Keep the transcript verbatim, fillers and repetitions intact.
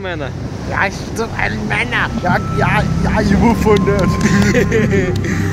menn. Jeg står alle mænd. Jeg, jeg, jeg er ufundet.